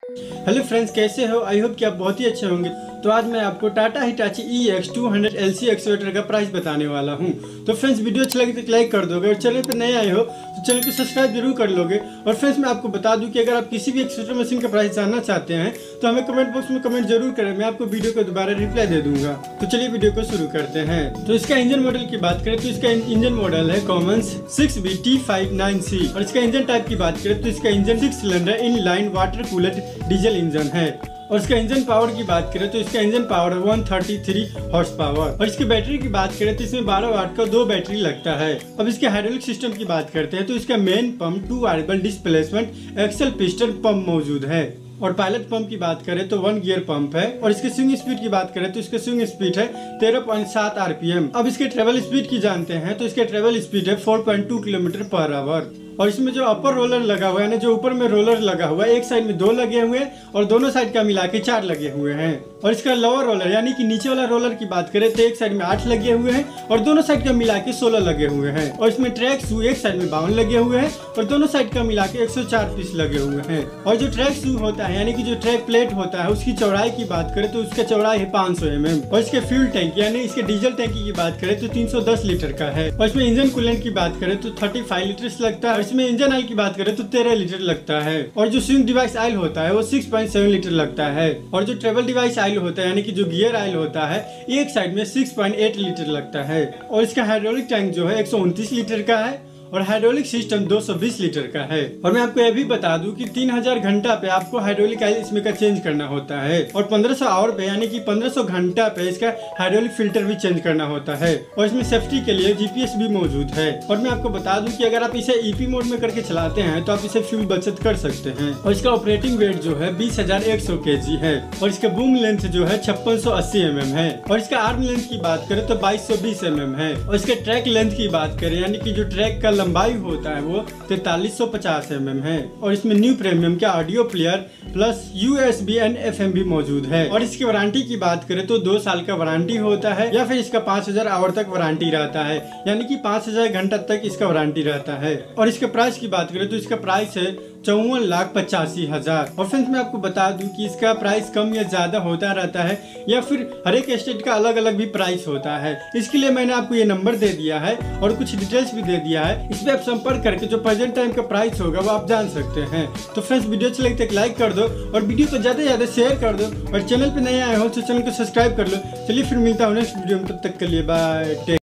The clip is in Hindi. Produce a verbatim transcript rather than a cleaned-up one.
हेलो फ्रेंड्स, कैसे हो? आई होप कि आप बहुत ही अच्छे होंगे। तो आज मैं आपको Tata Hitachi E X two hundred L C excavator का प्राइस बताने वाला हूं। तो फ्रेंड्स, वीडियो अच्छा लगे तो लाइक कर दोगे और चैनल पे नए आए हो तो चैनल को सब्सक्राइब जरूर कर लोगे। और फ्रेंड्स, मैं आपको बता दूं कि अगर आप किसी भी एक्सकेवेटर मशीन का प्राइस जानना चाहते हैं तो हमें कमेंट बॉक्स में कमेंट जरूर करें, मैं आपको वीडियो को दोबारा रिप्लाई दे दूंगा। तो चलिए वीडियो को शुरू करते हैं। तो इसका इंजन मॉडल की बात करें तो इसका इंजन मॉडल है Cummins six B T five nine C. और इसका इंजन टाइप की बात करें तो इसका engine six cylinder in line water cooler diesel engine है। और इसका इंजन पावर की बात करें तो इसका इंजन पावर है one thirty three horse power. और इसकी बैटरी की बात करें तो इसमें बारह वाट का दो बैटरी लगता है। अब इसके हाइड्रोलिक सिस्टम की बात करते हैं तो इसका main pump, two variable displacement axial piston pump मौजूद है। और पायलट पंप की बात करें तो वन गियर पंप है। और इसके स्विंग स्पीड की बात करें तो इसका स्विंग स्पीड है तेरह पॉइंट सात आरपीएम। अब इसके ट्रेवल स्पीड की जानते हैं तो इसके ट्रेवल स्पीड है four point two kilometre per hour. और इसमें जो अपर रोलर लगा हुआ है ना, जो ऊपर में रोलर लगा हुआ है, एक साइड में दो लगे हुए हैं और दोनों साइड का मिला के चार लगे हुए हैं। और इसका लोअर रोलर यानी कि नीचे वाला रोलर की बात करें तो एक साइड में आठ लगे हुए हैं और दोनों साइड का मिला के सोलह लगे हुए हैं। और इसमें ट्रैक शू एक साइड में बावन लगे हुए हैं और दोनों साइड का मिला के एक सौ चार पीस लगे हुए हैं। और जो ट्रैक शू होता है यानी कि जो ट्रैक प्लेट होता है, उसकी चौड़ाई की बात करें तो उसका चौड़ाई है पाँच सौ एम एम। और इसके फ्यूल टैंक यानी इसके डीजल टैंकी की बात करें तो तीन सौ दस लीटर का है। और इसमें इंजन कूलेंट की बात करें तो थर्टी फाइव लीटर लगता है। और इसमें इंजन ऑयल की बात करें तो तेरह लीटर लगता है। और जो स्विंग डिवाइस ऑयल होता है वो सिक्स पॉइंट सेवन लीटर लगता है। और जो ट्रेवल डिवाइस ऑयल होता है यानी कि जो गियर ऑयल होता है, एक साइड में सिक्स पॉइंट एट लीटर लगता है। और इसका हाइड्रोलिक टैंक जो है एक सौ उनतीस लीटर का है और हाइड्रोलिक सिस्टम दो सौ बीस लीटर का है। और मैं आपको यह भी बता दूं कि तीन हज़ार घंटा पे आपको हाइड्रोलिक ऑयल इसमें का चेंज करना होता है। और पंद्रह सौ आवर पे यानी कि पंद्रह सौ घंटा पे इसका हाइड्रोलिक फिल्टर भी चेंज करना होता है। और इसमें सेफ्टी के लिए जीपीएस भी मौजूद है। और मैं आपको बता दूं कि अगर आप इसे ईपी मोड में करके चलाते हैं तो आप इसे फ्यूल बचत कर सकते हैं। और इसका ऑपरेटिंग वेट जो है बीस हजार एक सौ के जी है। और इसका बूम लेंथ जो है छप्पन सौ अस्सी एम एम है। और इसका आर्म लेंथ की बात करें तो बाईस सौ बीस एम एम है। और इसके ट्रैक लेंथ की बात करें यानी कि जो ट्रैक का लंबाई होता है वो तैतालीस सौ पचास एम एम है। और इसमें न्यू प्रीमियम का audio player plus USB and FM भी मौजूद है। और इसकी वारंटी की बात करें तो दो साल का वारंटी होता है या फिर इसका पाँच हजार आवर तक वारंटी रहता है, यानी कि पाँच हजार घंटा तक इसका वारंटी रहता है। और इसके प्राइस की बात करें तो इसका प्राइस है चौवन लाख पचासी हजार। और फ्रेंड्स, मैं आपको बता दूं कि इसका प्राइस कम या ज्यादा होता रहता है या फिर हर एक स्टेट का अलग अलग भी प्राइस होता है। इसके लिए मैंने आपको ये नंबर दे दिया है और कुछ डिटेल्स भी दे दिया है। इस पे आप संपर्क करके जो प्रेजेंट टाइम का प्राइस होगा वो आप जान सकते हैं। तो फ्रेंड्स, वीडियो अच्छी लगी तो लाइक कर दो और वीडियो को ज्यादा से ज्यादा शेयर कर दो। और चैनल पे नए आए हो तो चैनल को सब्सक्राइब कर लो। चलिए फिर मिलता हूँ नेक्स्ट वीडियो में, तब तक के लिए बाय।